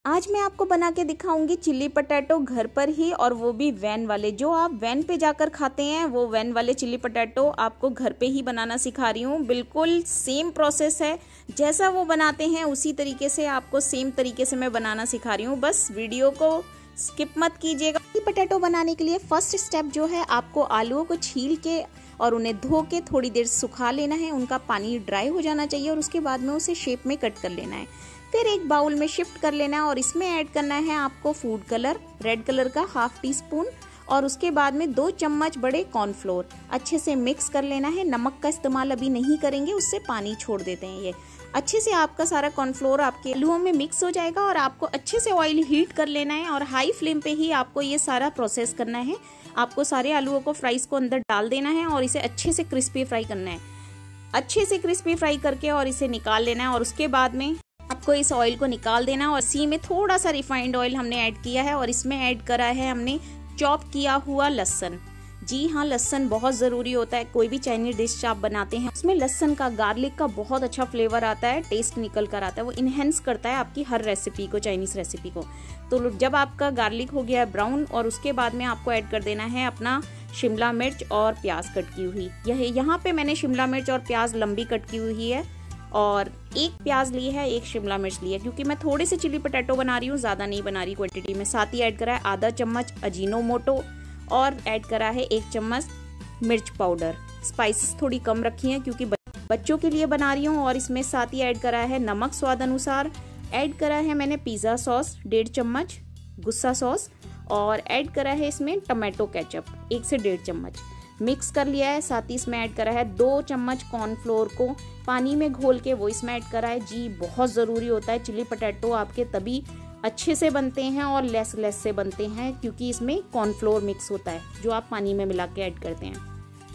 आज मैं आपको बना के दिखाऊंगी चिल्ली पटेटो घर पर ही, और वो भी वैन वाले। जो आप वैन पे जाकर खाते हैं वो वैन वाले चिल्ली पटेटो आपको घर पे ही बनाना सिखा रही हूँ। बिल्कुल सेम प्रोसेस है, जैसा वो बनाते हैं उसी तरीके से आपको सेम तरीके से मैं बनाना सिखा रही हूँ। बस वीडियो को स्किप मत कीजिएगा। चिल्ली पटेटो बनाने के लिए फर्स्ट स्टेप जो है, आपको आलूओं को छील के और उन्हें धो के थोड़ी देर सुखा लेना है। उनका पानी ड्राई हो जाना चाहिए और उसके बाद में उसे शेप में कट कर लेना है। फिर एक बाउल में शिफ्ट कर लेना है और इसमें ऐड करना है आपको फूड कलर, रेड कलर का ½ टीस्पून, और उसके बाद में 2 चम्मच बड़े कॉर्नफ्लोर। अच्छे से मिक्स कर लेना है। नमक का इस्तेमाल अभी नहीं करेंगे, उससे पानी छोड़ देते हैं ये। अच्छे से आपका सारा कॉर्नफ्लोर आपके आलूओं में मिक्स हो जाएगा और आपको अच्छे से ऑयल हीट कर लेना है और हाई फ्लेम पे ही आपको ये सारा प्रोसेस करना है। आपको सारे आलूओं को फ्राइज को अंदर डाल देना है और इसे अच्छे से क्रिस्पी फ्राई करना है। अच्छे से क्रिस्पी फ्राई करके और इसे निकाल लेना है और उसके बाद में आपको इस ऑयल को निकाल देना है। और इसी में थोड़ा सा रिफाइंड ऑयल हमने ऐड किया है और इसमें ऐड करा है हमने चॉप किया हुआ लहसुन। जी हाँ, लहसुन बहुत ज़रूरी होता है। कोई भी चाइनीज डिश आप बनाते हैं उसमें लहसुन का, गार्लिक का बहुत अच्छा फ्लेवर आता है, टेस्ट निकल कर आता है। वो इनहेंस करता है आपकी हर रेसिपी को, चाइनीज रेसिपी को। तो जब आपका गार्लिक हो गया है ब्राउन, और उसके बाद में आपको ऐड कर देना है अपना शिमला मिर्च और प्याज कट की हुई। यहाँ पे मैंने शिमला मिर्च और प्याज लंबी कट की हुई है और 1 प्याज ली है, 1 शिमला मिर्च ली है, क्योंकि मैं थोड़े से चिली पटेटो बना रही हूँ, ज़्यादा नहीं बना रही क्वांटिटी में। साथ ही ऐड करा है ½ चम्मच अजीनोमोटो और ऐड करा है 1 चम्मच मिर्च पाउडर। स्पाइसेस थोड़ी कम रखी हैं क्योंकि बच्चों के लिए बना रही हूँ। और इसमें साथ ही ऐड करा है नमक स्वाद अनुसार। ऐड करा है मैंने पिज़्ज़ा सॉस 1.5 चम्मच, गुस्सा सॉस, और ऐड करा है इसमें टमाटो केचप 1 से 1.5 चम्मच। मिक्स कर लिया है। साथ ही इसमें ऐड करा है 2 चम्मच कॉर्नफ्लोर को पानी में घोल के वो इसमें ऐड करा है। जी बहुत ज़रूरी होता है, चिली पटेटो आपके तभी अच्छे से बनते हैं और लेस से बनते हैं क्योंकि इसमें कॉर्नफ्लोर मिक्स होता है जो आप पानी में मिला के ऐड करते हैं।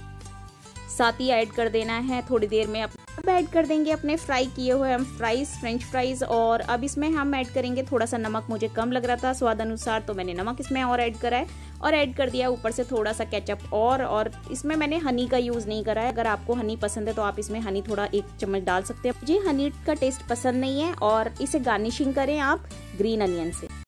साथ ही ऐड कर देना है थोड़ी देर में। अब ऐड कर देंगे अपने फ्राई किए हुए हम फ्रेंच फ्राइज। और अब इसमें हम ऐड करेंगे थोड़ा सा नमक, मुझे कम लग रहा था स्वाद अनुसार, तो मैंने नमक इसमें और ऐड करा है और ऐड कर दिया ऊपर से थोड़ा सा केचप। और इसमें मैंने हनी का यूज़ नहीं करा है। अगर आपको हनी पसंद है तो आप इसमें हनी थोड़ा 1 चम्मच डाल सकते हैं। मुझे हनी का टेस्ट पसंद नहीं है। और इसे गार्निशिंग करें आप ग्रीन अनियन से।